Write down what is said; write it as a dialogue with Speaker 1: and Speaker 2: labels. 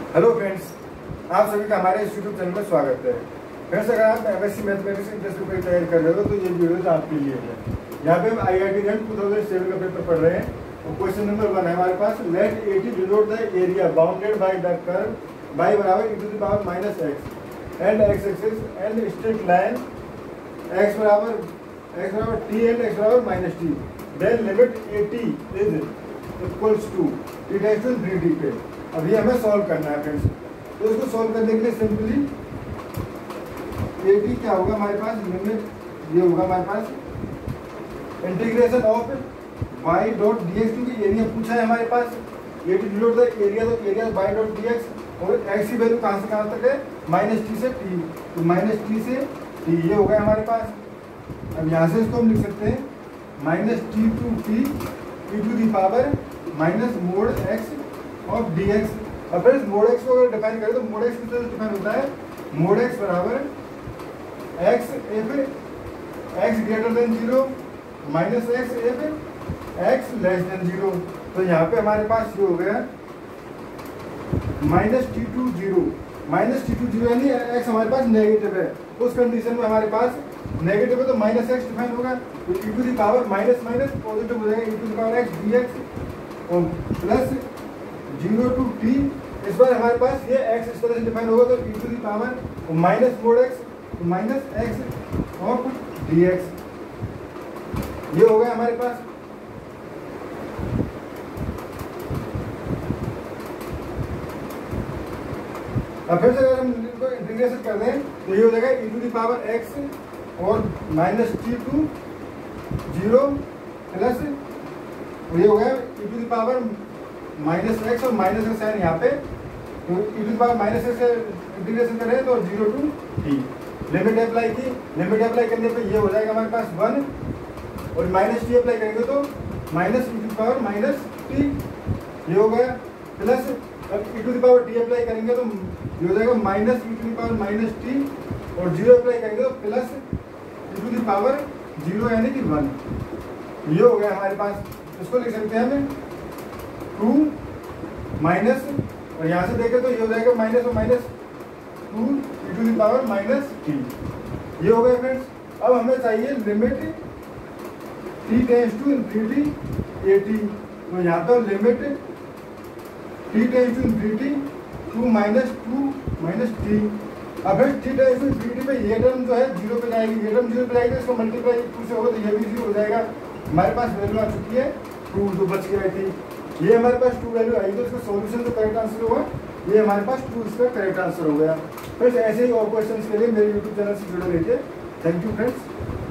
Speaker 1: Hello friends, आप सभी का हमारे इस यूट्यूब चैनल में स्वागत है। फ्रेंड्स, अगर आप एमएससी मैथमेटिक्स इंटरेस्ट पेपर तैयारी कर रहे हो तो ये वीडियो तो आपके लिए है। यहाँ पे हम IIT रैंक 2007 का पेपर पढ़ रहे हैं और क्वेश्चन नंबर 1 है हमारे पास। Let 80 denote the area bounded by the curve y बराबर e to the power minus x and x axis and straight line x बराबर t एंड x बराबर minus t. Then limit 80 is equals to t tends to infinity पे। अभी हमें solve करना है friends. तो इसको सॉल्व करने के लिए सिंपली 80 क्या होगा हमारे पास, लिमिट ये होगा हमारे पास integration of y dot dx, क्योंकि एरिया पूछा है हमारे पास 80 डिनोट द एरिया, तो एरिया y डॉट dx और x की वैल्यू कहाँ से कहाँ तक है, माइनस टी से t, तो माइनस टी से t ये हो गया हमारे पास। अब यहाँ से इसको हम लिख सकते हैं minus t to t e to the power minus mod x of dx। अब फिर मोड x को अगर डिफाइन करें तो मोड x किस तरह से डिफाइन होता है, मोड x बराबर x if x greater than 0 minus x if x less than 0। तो यहाँ पे हमारे पास ये हो गया minus t to zero, minus t to zero यानी x हमारे पास नेगेटिव है। उस कंडीशन में हमारे पास नेगेटिव है तो माइनस एक्स डिफाइन होगा, तो e to the power minus minus positive हो जाएगा, e to the power x dx और प्लस 0 टू t। इस बार हमारे पास ये x इस तरह से डिफाइन होगा, तो e to the power minus mod x minus x of dx ये हो गया हमारे पास। अब फिर से अगर हम इनको इंटीग्रेशन कर दें तो ये हो जाएगा e to the power x और माइनस टी टू 0 प्लस ये हो गया e to the power minus x और माइनस का साइन यहाँ पे, तो e to the power minus x से इंटीग्रेशन करें तो 0 टू t। लिमिट अप्लाई की, लिमिट अप्लाई करने पे ये हो जाएगा हमारे पास 1 और माइनस टी अप्लाई करेंगे तो minus e to the power minus t ये हो गया, प्लस अब e to the power t apply करेंगे तो ये हो जाएगा minus e to the power minus t और 0 अप्लाई करेंगे तो plus e to the power 0 यानी कि 1 ये हो गया हमारे पास। इसको लिख सकते हैं हमें 2 माइनस और यहाँ से देखें तो ये हो जाएगा माइनस और minus 2 e to the power minus t ये हो गया फ्रेंड्स। अब हमें चाहिए limit t tends to infinity 80, तो यहाँ पर limit t tends to infinity 2 minus t। अब फिर t टेंड्स टू इंफिनिटी पे ये टर्म जो है 0 पे जाएगी, ये टर्म 0 पे जाएगी तो इसको मल्टीप्लाई 2 से होगा तो ये भी 0 हो जाएगा। हमारे पास वैल्यू आ चुकी है 2 जो बच गई थी, ये हमारे पास 2 वैल्यू आई, तो इसका सॉल्यूशन जो करेक्ट आंसर होगा ये हमारे पास 2 इसका करेक्ट आंसर हो गया। फिर ऐसे ही और क्वेश्चंस के लिए मेरे यूट्यूब चैनल से जुड़े रहिए। Thank you friends.